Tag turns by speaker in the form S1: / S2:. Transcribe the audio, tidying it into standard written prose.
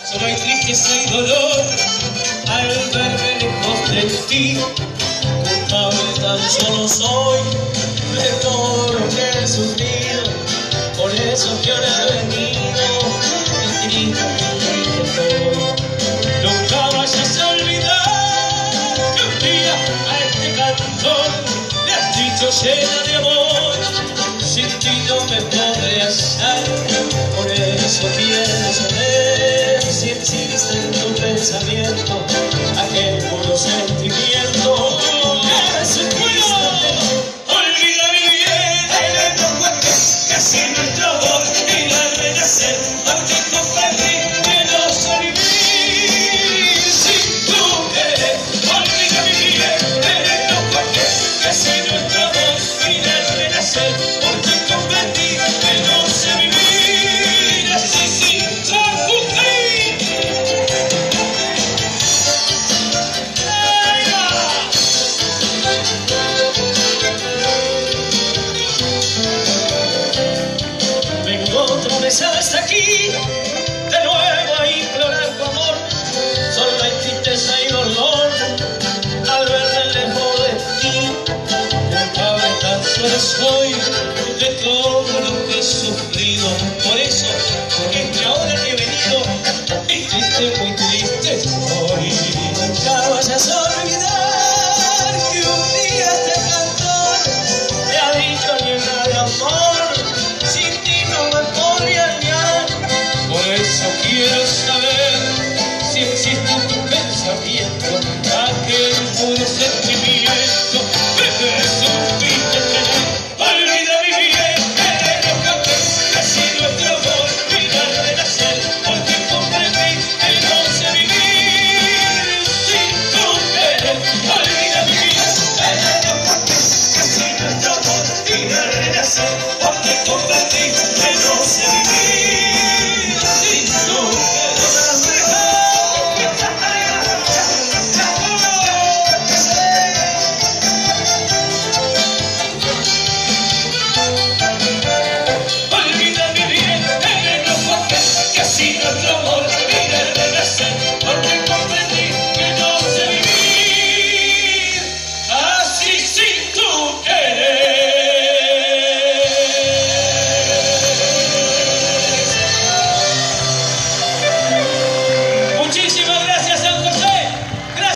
S1: Solo hay tristeza y dolor al verme lejos de ti. Culpable tan solo soy de todo lo que he sufrido. Por eso que ahora he venido y triste estoy. Nunca vayas a olvidar que un día a este cantor le has dicho llena de amor: sin ti no me podré hallar. Por eso quiero saber si existe en tu pensamiento aquel puro sentimiento que es un cuidado. Olvida mi bien el enojo que así nuestro amor y al renacer, porque comprendí que no sé vivir sin tu querer. Olvida mi bien el enojo que así nuestro amor y al renacer, porque comprendí que no sé vivir así sin tu querer. Vengo otra vez hasta aquí, de nuevo a implorar tu amor. Solo hay tristeza y dolor al verme lejos de ti. Culpable tan solo soy de todo lo que he sufrido. Por eso